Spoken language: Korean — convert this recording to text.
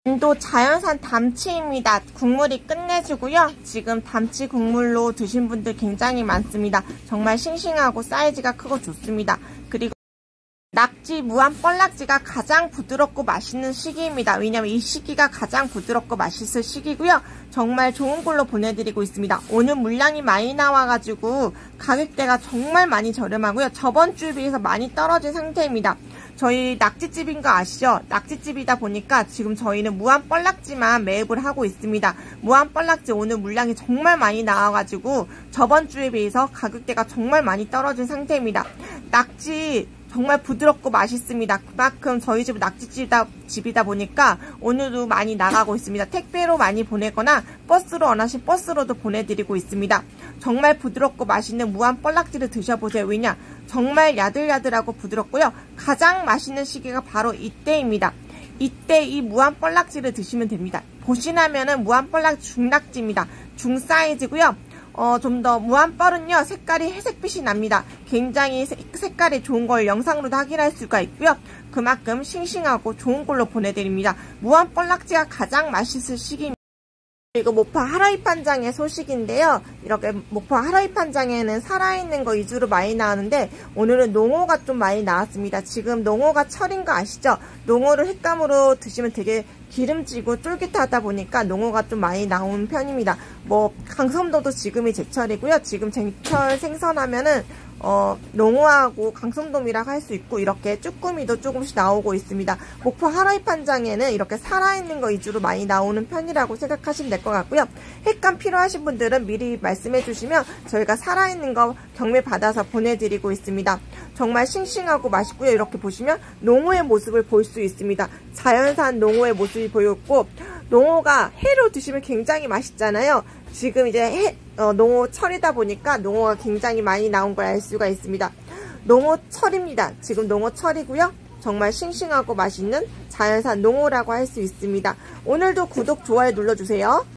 또 자연산 담치입니다. 국물이 끝내주고요. 지금 담치 국물로 드신 분들 굉장히 많습니다. 정말 싱싱하고 사이즈가 크고 좋습니다. 그리고 낙지 무한 뻘낙지가 가장 부드럽고 맛있는 시기입니다. 왜냐면 이 시기가 가장 부드럽고 맛있을 시기고요. 정말 좋은 걸로 보내드리고 있습니다. 오늘 물량이 많이 나와가지고 가격대가 정말 많이 저렴하고요. 저번 주에 비해서 많이 떨어진 상태입니다. 저희 낙지집인 거 아시죠? 낙지집이다 보니까 지금 저희는 무한 뻘낙지만 매입을 하고 있습니다. 무한 뻘낙지 오늘 물량이 정말 많이 나와가지고 저번 주에 비해서 가격대가 정말 많이 떨어진 상태입니다. 낙지 정말 부드럽고 맛있습니다. 그만큼 저희 집은 낙지집이다 보니까 오늘도 많이 나가고 있습니다. 택배로 많이 보내거나 버스로 원하신 버스로도 보내드리고 있습니다. 정말 부드럽고 맛있는 무한 뻘낙지를 드셔보세요. 왜냐? 정말 야들야들하고 부드럽고요. 가장 맛있는 시기가 바로 이때입니다. 이때 이 무한 뻘낙지를 드시면 됩니다. 보시나면은 무한 뻘낙지 중낙지입니다. 중 사이즈고요. 좀 더 무한뻘은요 색깔이 회색빛이 납니다. 굉장히 색깔이 좋은 걸 영상으로도 확인할 수가 있고요. 그만큼 싱싱하고 좋은 걸로 보내드립니다. 무한뻘낙지가 가장 맛있을 시기입니다. 그리고 모파 하라이판장의 소식인데요. 이렇게 모파 하라이판장에는 살아있는 거 위주로 많이 나오는데 오늘은 농어가 좀 많이 나왔습니다. 지금 농어가 철인 거 아시죠? 농어를 횟감으로 드시면 되게 기름지고 쫄깃하다 보니까 농어가 좀 많이 나오는 편입니다. 강섬도도 지금이 제철이고요. 지금 제철 생선하면은 농어하고 강섬돔이라고 할 수 있고 이렇게 쭈꾸미도 조금씩 나오고 있습니다. 목포 하라이판장에는 이렇게 살아있는 거 위주로 많이 나오는 편이라고 생각하시면 될 것 같고요. 횟감 필요하신 분들은 미리 말씀해 주시면 저희가 살아있는 거 경매 받아서 보내드리고 있습니다. 정말 싱싱하고 맛있고요. 이렇게 보시면 농어의 모습을 볼 수 있습니다. 자연산 농어의 모습이 보였고 농어가 회로 드시면 굉장히 맛있잖아요. 지금 이제 농어 철이다 보니까 농어가 굉장히 많이 나온 걸 알 수가 있습니다. 농어 철입니다. 지금 농어 철이고요. 정말 싱싱하고 맛있는 자연산 농어라고 할 수 있습니다. 오늘도 구독, 좋아요 눌러주세요.